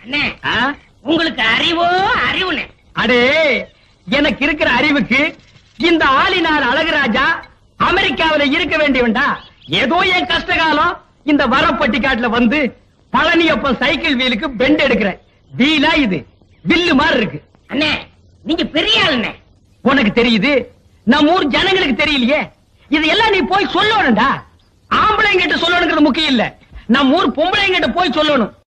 அண்ணே உங்களுக்கு அறிவோ அறிவுனே. அடே எனக்கு இருக்கிற அறிவுக்கு இந்த ஆளினார் அழகுராஜா அமெரிக்காவில இருக்க வேண்டியவன்டா. ஏதோ என் கஷ்ட காலம் இந்த வரப்பட்டிக்காட்டுல வந்து பழனியப்பன் சைக்கிள் வீலுக்கு பெண்ட் எடுக்கிறேன். வீலா இது வில்லு மாதிரி இருக்கு. அண்ணே நீங்க பெரிய ஆளுண்ணே. உனக்கு தெரியுது, நம்ம ஊர் ஜனங்களுக்கு தெரியலையே. இது எல்லாம் நீ போய் சொல்லணும்டா. ஆம்பளைங்கிட்ட சொல்லணுங்கிறது முக்கியம் இல்ல, நம்ம ஊர் பொம்பளைங்கிட்ட போய் சொல்லணும்.